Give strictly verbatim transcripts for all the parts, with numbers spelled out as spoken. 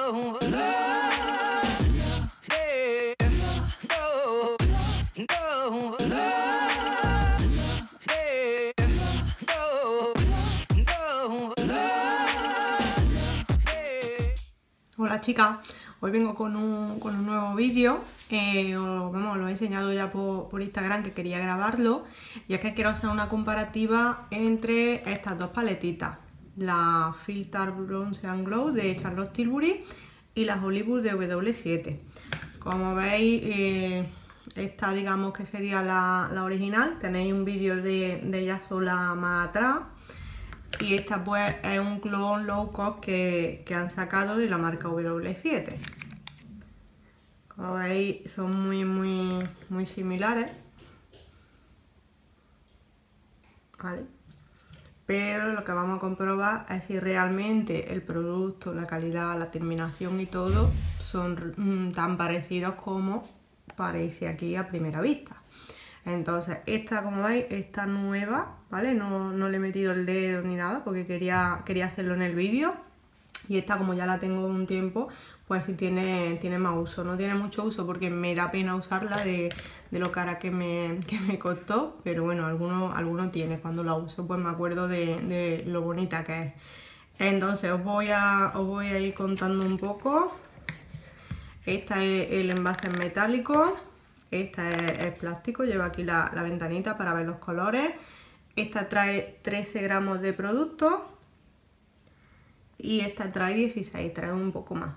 Hola chicas, hoy vengo con un, con un nuevo vídeo, eh, os, vamos, lo he enseñado ya por, por Instagram que quería grabarlo, y es que quiero hacer una comparativa entre estas dos paletitas, la Filter Bronze and Glow de Charlotte Tilbury y la Hollywood de W W siete. Como veis, eh, esta digamos que sería la, la original, tenéis un vídeo de, de ella sola más atrás. Y esta pues es un clon low cost que, que han sacado de la marca W W siete. Como veis son muy muy muy similares, ¿vale? Pero lo que vamos a comprobar es si realmente el producto, la calidad, la terminación y todo son mmm, tan parecidos como parece aquí a primera vista. Entonces esta, como veis, está nueva, ¿vale? No, no le he metido el dedo ni nada porque quería, quería hacerlo en el vídeo. Y esta, como ya la tengo un tiempo, pues sí tiene, tiene más uso. No tiene mucho uso porque me da pena usarla de, de lo cara que me, que me costó. Pero bueno, alguno, alguno tiene. Cuando la uso pues me acuerdo de, de lo bonita que es. Entonces os voy, a, os voy a ir contando un poco. Este es el envase metálico. Esta es, es plástico, lleva aquí la, la ventanita para ver los colores. Esta trae trece gramos de producto y esta trae dieciséis, trae un poco más.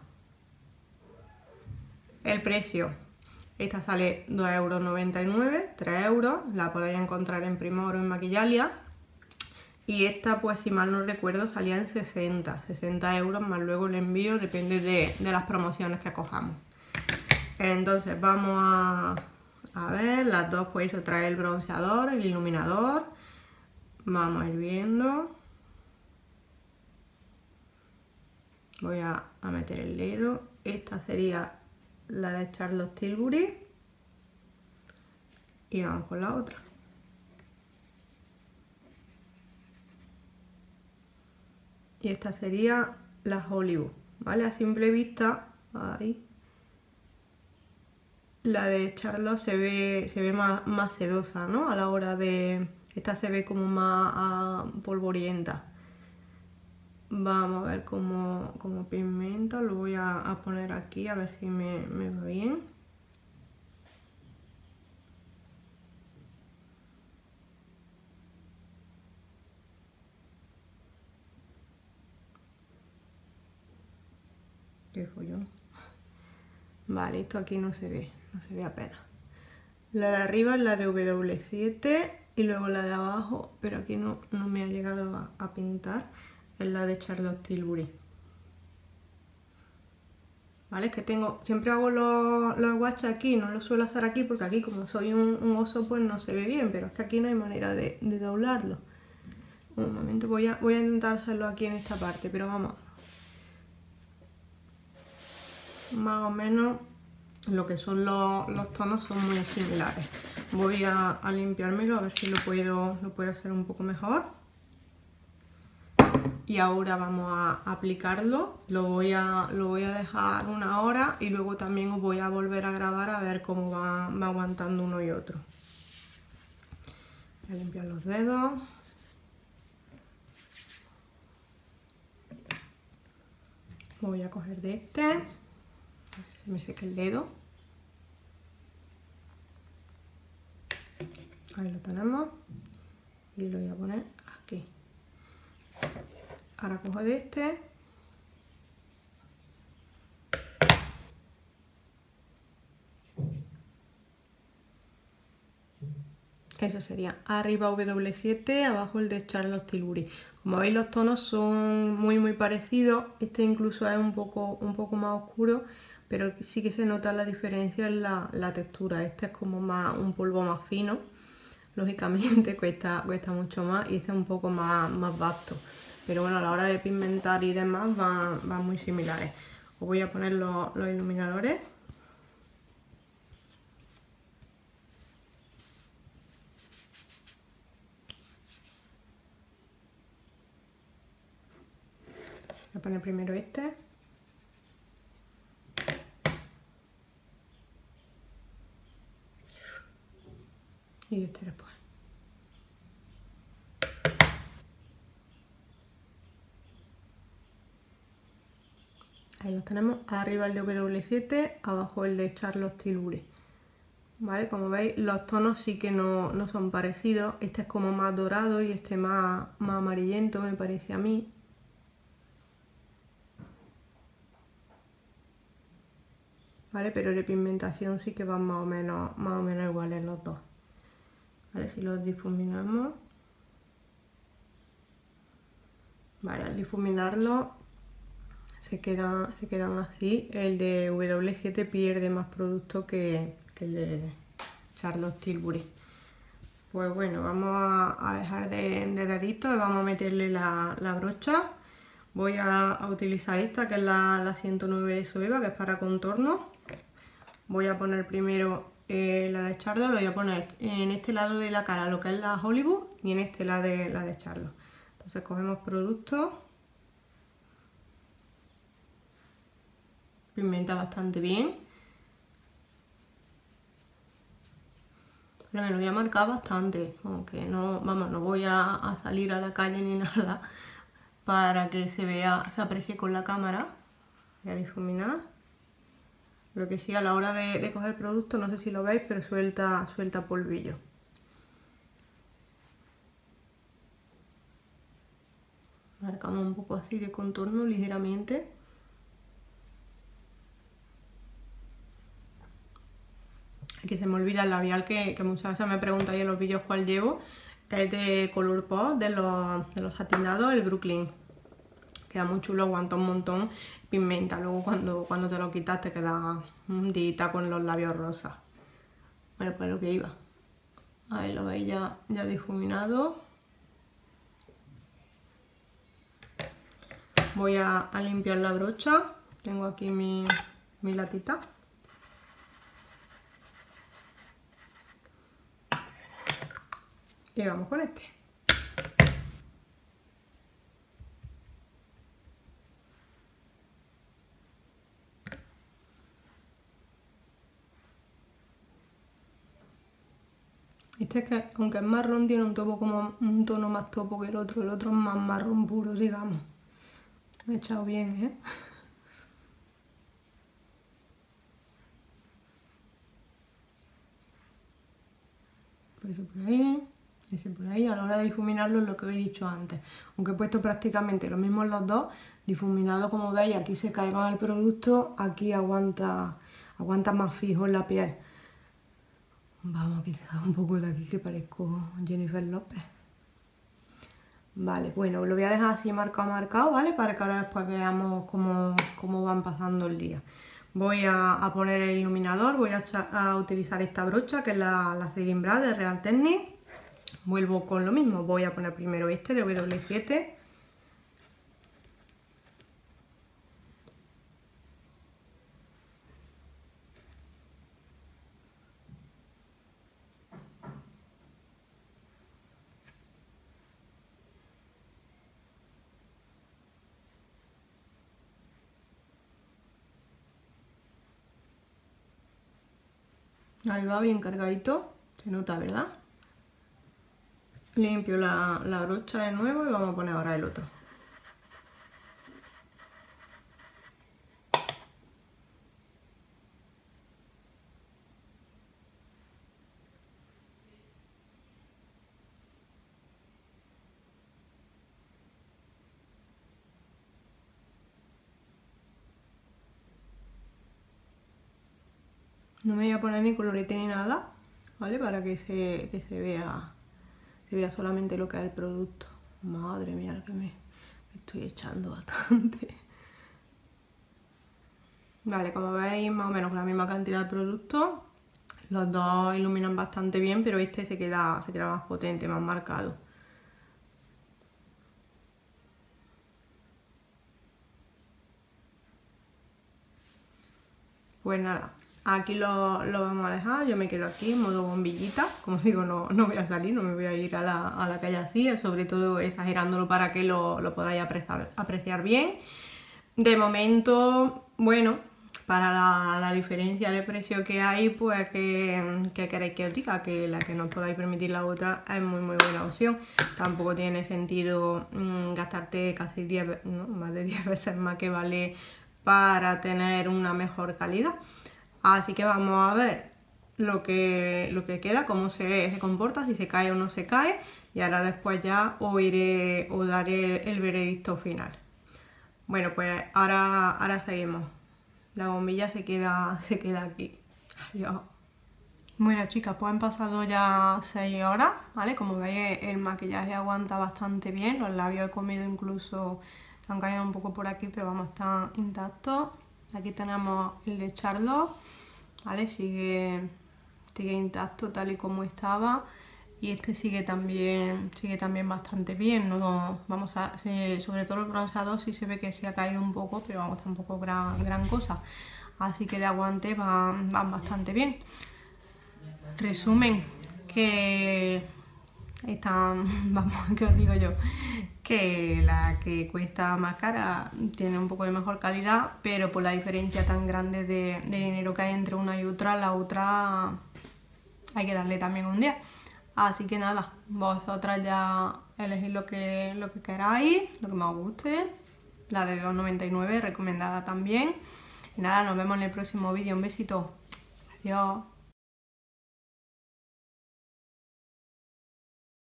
El precio, esta sale dos euros noventa y nueve, tres euros, la podéis encontrar en Primor o en Maquillalia. Y esta, pues si mal no recuerdo, salía en sesenta, sesenta euros más luego el envío, depende de, de las promociones que cojamos. Entonces vamos a, a ver, las dos pues eso trae el bronceador, el iluminador. Vamos a ir viendo. Voy a, a meter el dedo. Esta sería la de Charlotte Tilbury. Y vamos con la otra. Y esta sería la Hollywood, ¿vale? A simple vista, ahí. La de Charlotte se ve, se ve más, más sedosa, ¿no? A la hora de... Esta se ve como más uh, polvorienta. Vamos a ver cómo, cómo pigmenta. Lo voy a, a poner aquí a ver si me, me va bien. Qué follón. Vale, esto aquí no se ve, no se ve apenas. La de arriba es la de W W siete y luego la de abajo, pero aquí no, no me ha llegado a, a pintar, es la de Charlotte Tilbury. Vale, es que tengo, siempre hago los, los swatches aquí, no los suelo hacer aquí porque aquí como soy un, un oso pues no se ve bien, pero es que aquí no hay manera de, de doblarlo. Un momento, voy a, voy a intentar hacerlo aquí en esta parte, pero vamos. Más o menos lo que son los, los tonos son muy similares. Voy a, a limpiármelo a ver si lo puedo, lo puedo hacer un poco mejor. Y ahora vamos a aplicarlo. Lo voy a, lo voy a dejar una hora y luego también os voy a volver a grabar a ver cómo va, va aguantando uno y otro. Voy a limpiar los dedos. Voy a coger de este. A ver si me seca el dedo. Ahí lo tenemos. Y lo voy a poner aquí. Ahora cojo de este. Eso sería arriba W W siete, abajo el de Charlotte Tilbury. Como veis los tonos son muy muy parecidos. Este incluso es un poco, un poco más oscuro, pero sí que se nota la diferencia en la, la textura. Este es como más un polvo más fino. Lógicamente cuesta, cuesta mucho más y este es un poco más, más vasto. Pero bueno, a la hora de pigmentar y demás van, van muy similares. Os voy a poner los, los iluminadores. Voy a poner primero este. y este después. Ahí los tenemos, arriba el de W siete, abajo el de Charlotte Tilbury. ¿Vale? Como veis, los tonos sí que no, no son parecidos. Este es como más dorado y este más, más amarillento, me parece a mí. ¿Vale? Pero de pigmentación sí que van más o menos, más o menos iguales los dos. ¿Vale? Si los difuminamos. Vale, al difuminarlo se quedan, se quedan así. El de W siete pierde más producto que, que el de Charlotte Tilbury. Pues bueno, vamos a, a dejar de, de dadito y vamos a meterle la, la brocha. Voy a, a utilizar esta, que es la, la ciento nueve Zoeva, que es para contorno. Voy a poner primero eh, la de Charlotte, lo voy a poner en este lado de la cara, lo que es la Hollywood, y en este lado de la de Charlotte. Entonces cogemos producto, pigmenta bastante bien, pero me lo voy a marcar bastante, aunque no, vamos, no voy a, a salir a la calle ni nada para que se vea, se aprecie con la cámara. Voy a difuminar. Lo que sí, a la hora de, de coger el producto, no sé si lo veis, pero suelta, suelta polvillo. Marcamos un poco así de contorno ligeramente. Aquí se me olvida el labial que, que muchas veces me preguntáis en los vídeos cuál llevo. Es de Colourpop, de los, de los satinados, el Brooklyn. Queda muy chulo, aguanta un montón, pigmenta. Luego cuando, cuando te lo quitas te queda un dita con los labios rosas. Bueno, pues lo que iba. Ahí lo veis ya, ya difuminado. Voy a, a limpiar la brocha. Tengo aquí mi, mi latita. Y vamos con este. Este es que, aunque es marrón, tiene un, topo como, un tono más topo que el otro. El otro es más marrón puro, digamos. Me he echado bien, ¿eh? Pues eso por ahí, ese por ahí. A la hora de difuminarlo es lo que os he dicho antes. Aunque he puesto prácticamente lo mismo en los dos, difuminado, como veis, aquí se cae más el producto, aquí aguanta, aguanta más fijo en la piel. Vamos a quitar un poco de aquí que parezco Jennifer López. Vale, bueno, lo voy a dejar así marcado, marcado, ¿vale? Para que ahora después veamos cómo, cómo van pasando el día. Voy a, a poner el iluminador, voy a, a utilizar esta brocha que es la, la Celine Bra de Real Techniques. Vuelvo con lo mismo, voy a poner primero este de W siete. Ahí va bien cargadito, se nota, ¿verdad? Limpio la, la brocha de nuevo y vamos a poner ahora el otro. No me voy a poner ni colorete ni nada, ¿vale? Para que se, que se vea, se vea solamente lo que es el producto. Madre mía, lo que me, me estoy echando bastante. Vale, como veis, más o menos con la misma cantidad de producto. Los dos iluminan bastante bien, pero este se queda, se queda más potente, más marcado. Pues nada. Aquí lo, lo vamos a dejar, yo me quedo aquí en modo bombillita, como digo, no, no voy a salir, no me voy a ir a la, a la calle así, sobre todo exagerándolo para que lo, lo podáis apreciar, apreciar bien. De momento, bueno, para la, la diferencia de precio que hay, pues que, que queréis que os diga, que la que no os podáis permitir la otra es muy muy buena opción. Tampoco tiene sentido mmm, gastarte casi diez, no, más de diez veces más que vale para tener una mejor calidad. Así que vamos a ver lo que, lo que queda, cómo se, se comporta, si se cae o no se cae, y ahora después ya os iré, os daré el, el veredicto final. Bueno, pues ahora, ahora seguimos. La bombilla se queda, se queda aquí. Adiós. Bueno, chicas, pues han pasado ya seis horas, ¿vale? Como veis, el maquillaje aguanta bastante bien. Los labios he comido incluso, han caído un poco por aquí, pero vamos, están intactos. Aquí tenemos el de Charlotte, ¿vale? Sigue, sigue intacto tal y como estaba. Y este sigue también, sigue también bastante bien. No, vamos a, sobre todo el bronceador sí se ve que se ha caído un poco, pero vamos, tampoco gran, gran cosa. Así que de aguante van, van bastante bien. Resumen, que están, vamos, que os digo yo, que la que cuesta más cara tiene un poco de mejor calidad, pero por la diferencia tan grande de, de dinero que hay entre una y otra, la otra hay que darle también un día. Así que nada, vosotras ya elegid lo que, lo que queráis, lo que más os guste. La de dos noventa y nueve recomendada también. Y nada, nos vemos en el próximo vídeo. Un besito. Adiós.